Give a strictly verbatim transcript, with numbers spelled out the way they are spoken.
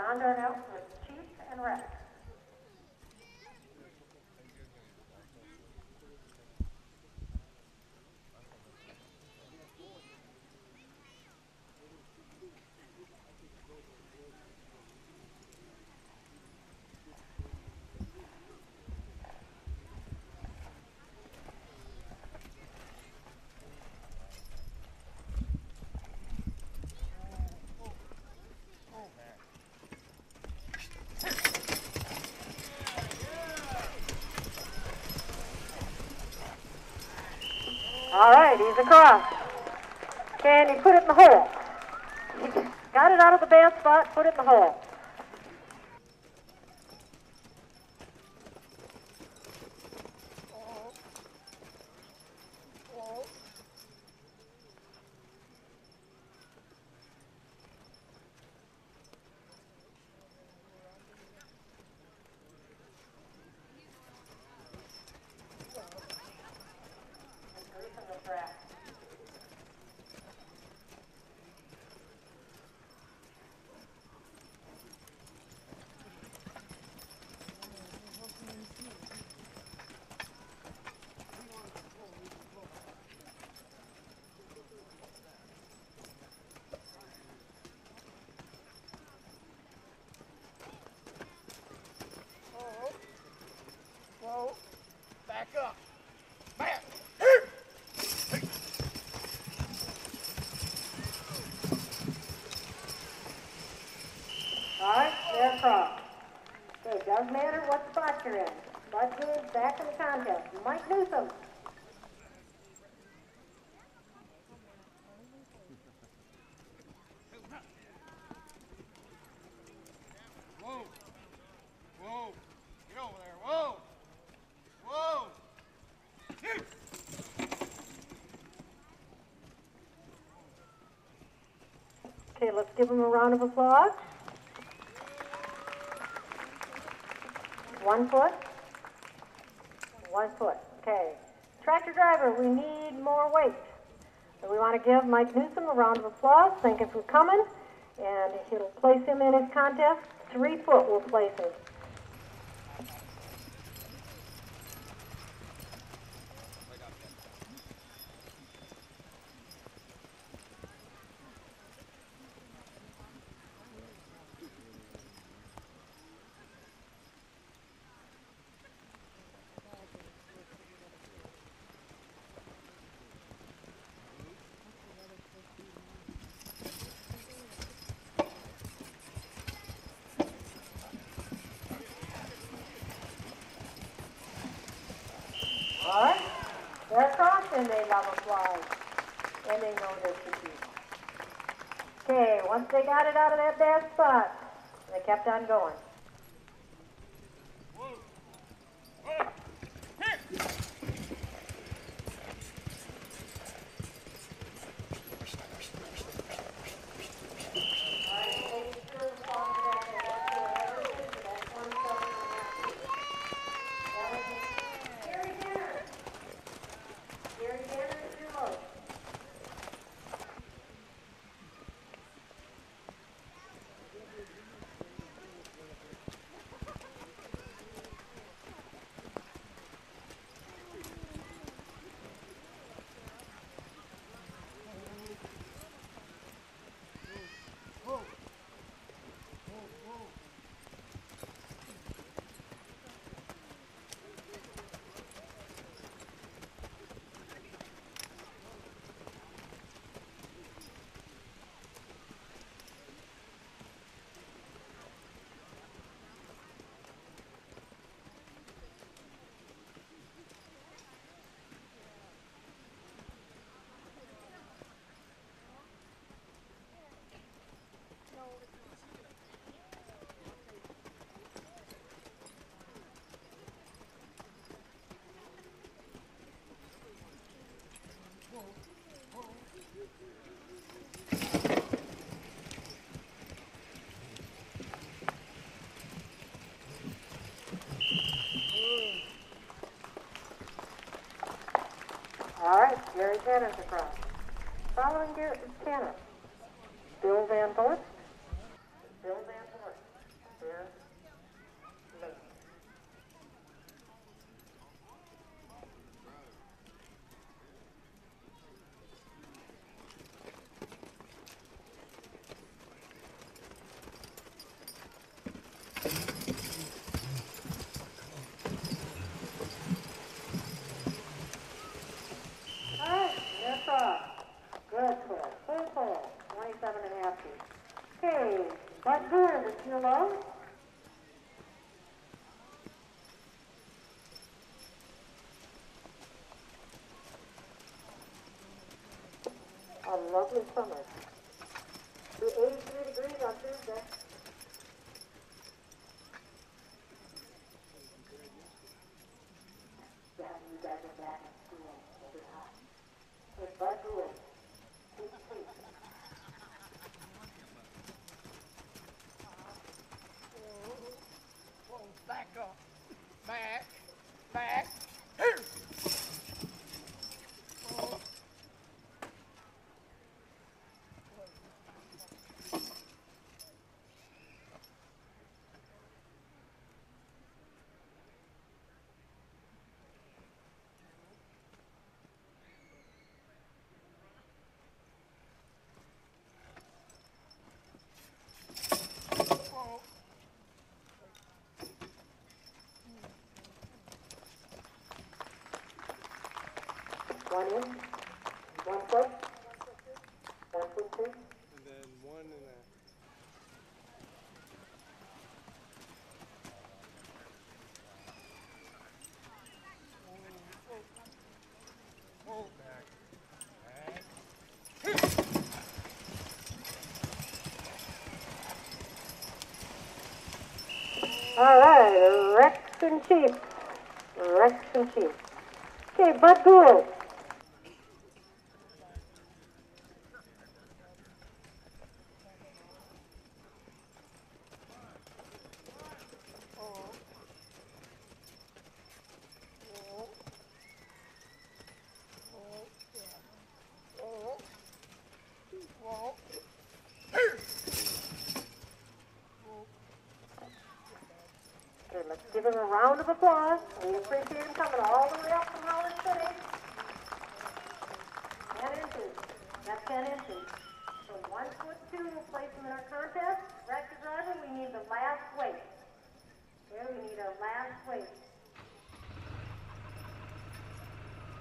John Darnell with Chief and Rex. All right, he's across. Can you put it in the hole? Got it out of the bad spot, put it in the hole. Back up. Back. All right, they're across. Okay, doesn't matter what spot you're in. Bud Good's back in the contest. Mike Newsom. Whoa. Whoa. Get over there. Whoa. Whoa. Okay, let's give him a round of applause. One foot. One foot. Okay. Tractor driver, we need more weight. So we want to give Mike Newsom a round of applause. Thank him for coming. And it'll place him in his contest. Three foot will place him. All right, they're across and they love applause, and they know their should Okay, once they got it out of that bad spot, they kept on going. Whoa. Whoa. Here. All right, Gary Tanner's across. Following Gary Tanner, Bill Van Voort. Bill Van Voort. lovely summer. Be eighty-three degrees on Tuesday. Yeah, you guys are back in school. It'll be hot. Hey, Bud Gould. Keep it sweet. Whoa, back up. Back. Back. Here. Whoa. Whoa. One in, one foot, one foot two. And then one and a Whoa. Back. Back. All right, Rex and Chief. Rex and Chief. Okay, Bud Gould. Whoa. Okay, let's give him a round of applause. We appreciate him coming all the way up from Holland City. Ten inches. That's ten inches. So one foot two will place him in our contest. Tractor driver, we need the last weight. Here we need our last weight.